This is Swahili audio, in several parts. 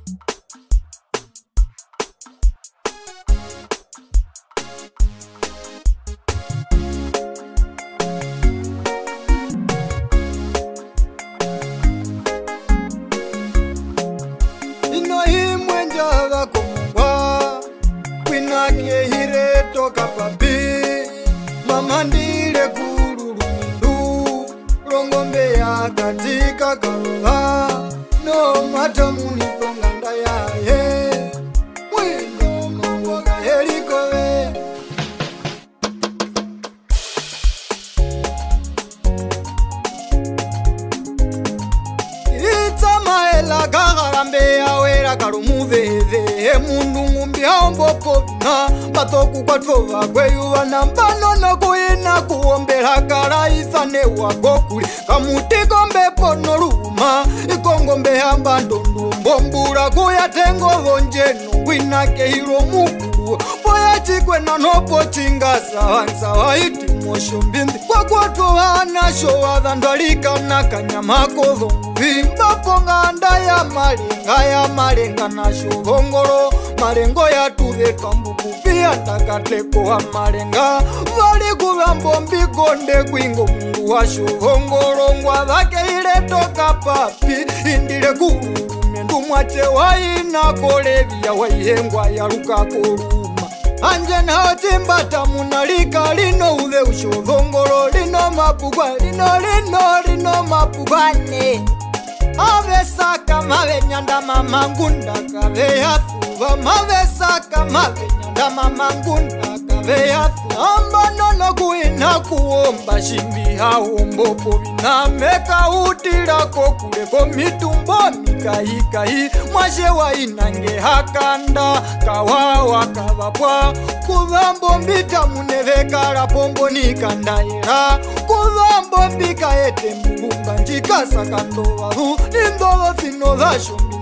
Mamandile kululundu Longombe ya katika kalula No matamuni konganda ya ye Mwino mwaga helikowe Ita maela kagarambe ya wera kalumuveve Mundu ngumbi haomboko vina Matoku kwa trova kweyuwa na mbano na kuina kuombela kala ithane wakokuli Kamutiko mbepo no luma Ikongombe hamba ndondu Mbura kuya tengo vonjeno Wina kehiro mukulu Poya chikwe na nopo chingaza Wansa wa iti mosho mbindi Kwa kwa trova na showa Dhandalika na kanyamako dhongu Vimba ponga anda ya malenga na shovongoro Malengo ya tuve kambuku Pia takateko wa malenga Vali kuvambo mbigonde kuingo mungu wa shovongoro Ngwa vake ile toka papi Indile kurumendu mwache wa ina kolevia wa ihengwa ya luka koruma Anje na otimbata munalika lino uve ushovongoro Lino mapugwa lino mapugwane Mavesaka mavenyanda mamangunda kaveyathuva Mavesaka mavenyanda mamangunda kaveyathuva Ambanono kuina kuomba shimbi haombopo Vinameka utilako kuleko mitumbo mikahi Mwashewa inange hakanda kawawa kavapwa Kuvambo mbita muneveka la pombo nikandaira Kuvambo mbika ete mbumba njikasa kandowa Nindovo fino dha shombi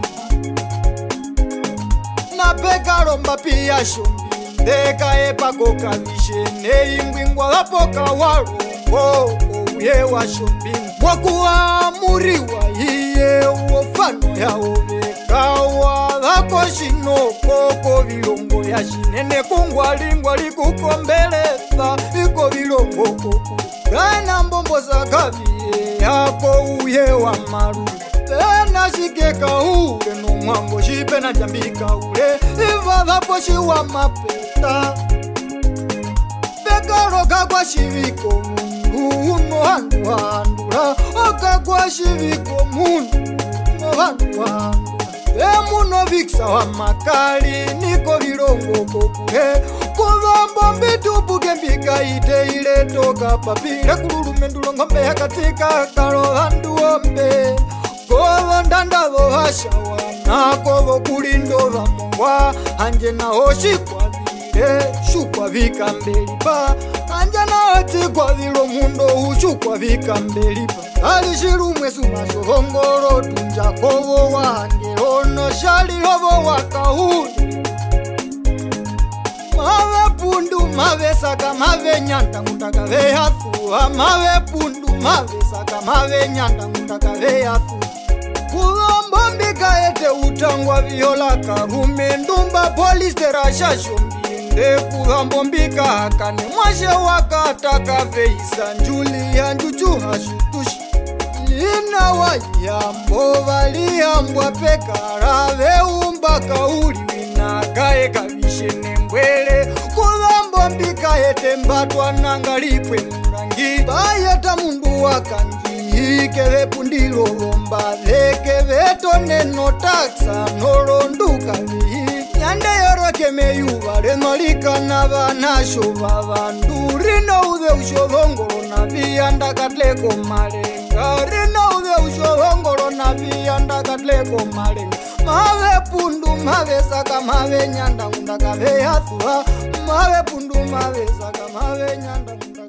Napeka lomba pia shombi Ndeka epa koka vishene Ingwingwa wapoka walongo Uye wa shombi Wakuwa muriwa iye Uofano ya oveka Wadhako shinoko Ko vilongo ya shinene Kungwa lingwa likukombeleza Iko vilongo koku Kaina mbombo za kavie Yako uye wa maru Tena shikeka ule No mwango shipe na jambika ule Iva dhapo shiwa mapeta Peka roka kwa shiviko mundu Uno handu handura Oka kwa shiviko mundu Uno handu handura Emuno viksa wa makali Niko vilongo kokule Kuvambo mbitu buge mbika ite ile toka papira Kululumendulo ngombe ya katika karo handu ombe Kovo ndandavo hashawa Na kovo kulindova mongwa Anje na hoshi kwa vile Shukwa vika mbelipa Anje na hoti kwa vilo mundo Ushukwa vika mbelipa Alishiru mwesu masovongoro Tunja kovo wa hangerono Shali hovo wa kahuni Mave pundu mave saka mave nyanda Ngutaka ve hathuwa Mave pundu mave saka mave nyanda Ngutaka ve hathuwa Kuvambo mbika ete utangwa viola karume Ndumba polisi terasha shombinde Kuvambo mbika hakane Mwashe wakataka veisa njuli ya njuchu hashutushi Lina wa yambo valiambwa pekara Veumba kauli winagae kavishene mbwele Kuvambo mbika ete mbatwa nangalipwe murangi Bayata mundu wakanji Keve pundilo romba Leke veto neno taksa Nolonduka vihi Nyande yoroke meyuva Renolika na vanasho vavandu Rino uve ushovongoro na viyanda katleko malenga Rino uve ushovongoro na viyanda katleko malenga Mave pundu mave saka mave nyanda Undaka ve hathuwa Mave pundu mave saka mave nyanda